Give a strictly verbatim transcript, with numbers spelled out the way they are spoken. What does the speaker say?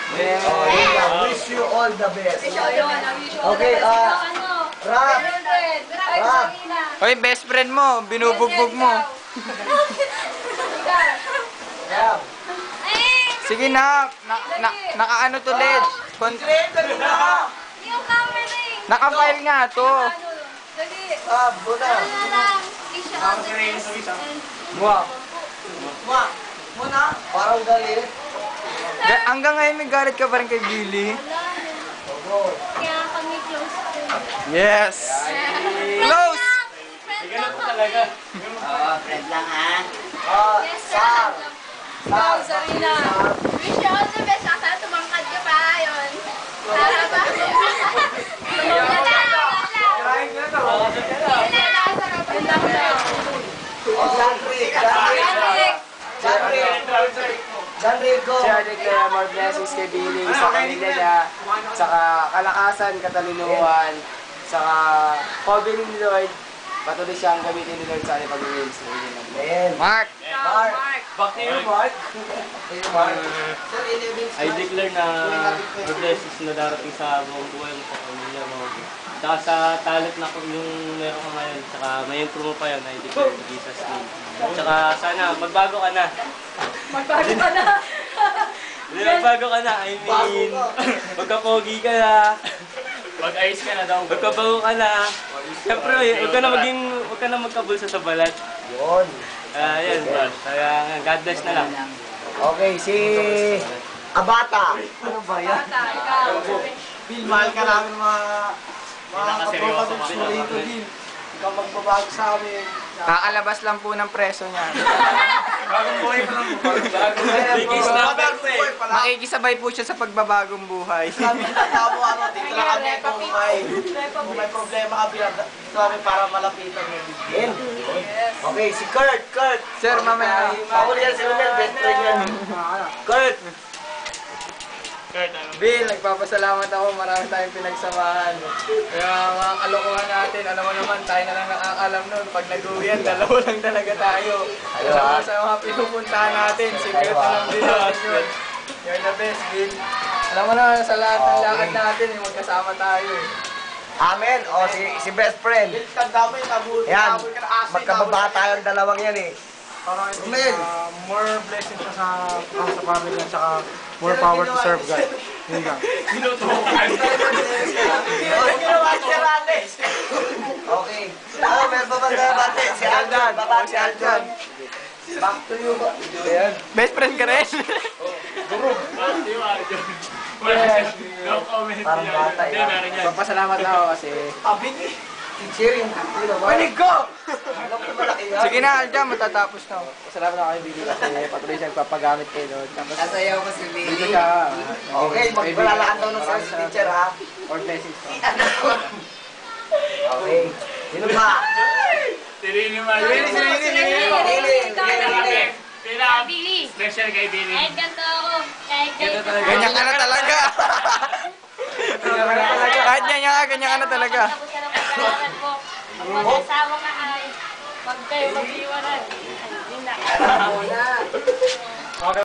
Yeah. Oh, yeah. Wish you all the best. Okay, ah, Rap. Rap. Hoy, best friend mo, binubugbog mo. Rap. Sige na, na, na nakaano to, Led. Naka-file nga to. Ah, buna. Mua. Mua. Muna. Parang galit. Ga- hanggang ngayon may galit ka pa rin kay Billy. Kaya kami close. Yes. Close. Friend lang ha. Oo, friend lang ha. Ah, Yes, Sar. sir. Sar. Sarina. Wish you all the best. Sana tumangkad ka pa. Yun. Para ba? Oh, Janrick. Janrick. Janrick. Janrick, go. Siya declare more blessings kay Billy sa kanila niya, saka kalakasan, katalinuhan, saka covering ni Lord, patuloy siyang gamitin ni Lord sa ating pag-release. Amen. Mark. Mark. Back to you, Mark. Mark. I declare na more blessings na darating sa buong buhay mo, sa pamilya mo. Saka sa talent na kung yung meron ka ngayon, saka may improve mo pa yun, I declare in Jesus' name. Saka sana magbago ka na. Magbago ka na. Hindi, magbago ka na, I mean, magkapogi ka na. Mag-ayos ka na daw. Magkabago ka na. Siyempre, huwag ka na maging, huwag ka na magkabulsa sa balat. Yun. Ah, yan, bro. Kaya, God bless na lang. Okay, si Abata. Ano ba yan? Bill, mahal ka namin mga mga katropa ng sulit ko, Bill. Ikaw magbabago sa amin. Kakalabas lang po ng preso niya. Bagong buhay pa lang. Bagong buhay pa lang. Makikisabay po siya sa pagbabagong buhay. Sabi kita tao mo, ano, dito na kami kung may, kung may problema ka, dito kami para malapitan mo. Bill. Okay, si Kurt, Kurt. Sir, mamaya. Pauli yan si Romel, best friend yan. Kurt. Bill, nagpapasalamat ako. Marami tayong pinagsamahan. Kaya mga kalokohan natin, alam mo naman, tayo na lang nakakalam nun. Pag nag-uwian, dalawa lang talaga tayo. Alam mo sa mga pinupuntahan natin, secret na lang din natin yun. You're the best, Bill. Alam mo naman, sa lahat ng lakad natin, yung magkasama tayo. Amen. O, si, si best friend. Yan, magkababa yung dalawang yan eh. Romel. More blessings sa sa family at saka more power to serve God. Yun lang. Okay. Ah, meron pa ba tayo bate? Si Aldan. O, si Aldan. Back to you. Ayan. Best friend ka rin? Parang bata yan. Papasalamat na ako kasi Cheering. Panig ko! Alam ko malaki yan. Sige na, Aljan, matatapos na. pasalamat na ako kay Billy kasi patuloy siyang papagamit kay Lord. Tapos Sasayaw ko si Billy Billy. ka. Okay, magpalalaan daw ng sales teacher ha. More blessings. Okay. Sino ba? Tirini mo. Billy, Billy, Billy. Billy. Billy. Special kay Billy. Kahit ganito ako. Kahit ganito. Ganyan ka na talaga. Kahit ganyan ka, ganyan ka na talaga. Tapos ka na pag-aaral ko. Pag mag-asawa ka ay, pag kayo mag-iwanan. Yun na.